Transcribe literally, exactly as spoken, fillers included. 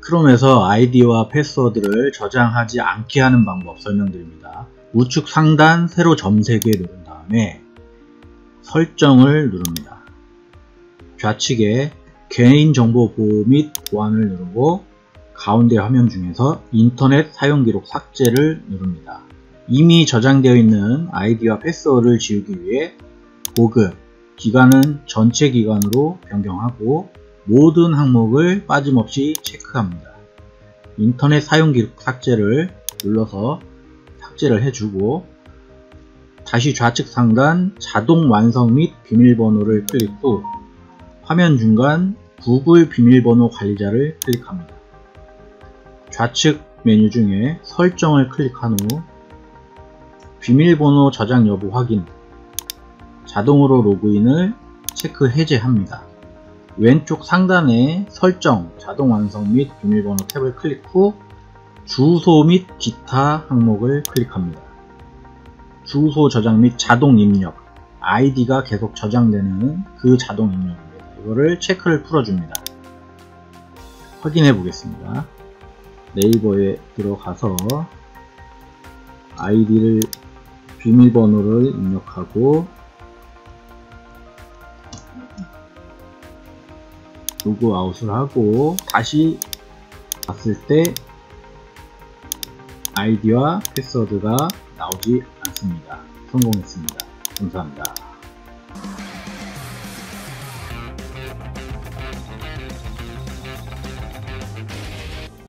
크롬에서 아이디와 패스워드를 저장하지 않게 하는 방법 설명드립니다. 우측 상단 세로 점 세 개 누른 다음에 설정을 누릅니다. 좌측에 개인정보 보호 및 보안을 누르고 가운데 화면 중에서 인터넷 사용기록 삭제를 누릅니다. 이미 저장되어 있는 아이디와 패스워드를 지우기 위해 보급, 기간은 전체 기간으로 변경하고 모든 항목을 빠짐없이 체크합니다. 인터넷 사용기록 삭제를 눌러서 삭제를 해주고 다시 좌측 상단 자동 완성 및 비밀번호를 클릭 후 화면 중간 구글 비밀번호 관리자를 클릭합니다. 좌측 메뉴 중에 설정을 클릭한 후 비밀번호 저장 여부 확인, 자동으로 로그인을 체크 해제합니다. 왼쪽 상단에 설정, 자동 완성 및 비밀번호 탭을 클릭 후 주소 및 기타 항목을 클릭합니다. 주소 저장 및 자동 입력, 아이디가 계속 저장되는 그 자동 입력입니다. 이거를 체크를 풀어줍니다. 확인해 보겠습니다. 네이버에 들어가서 아이디를 비밀번호를 입력하고 로그아웃을 하고 다시 봤을 때 아이디와 패스워드가 나오지 않습니다. 성공했습니다. 감사합니다.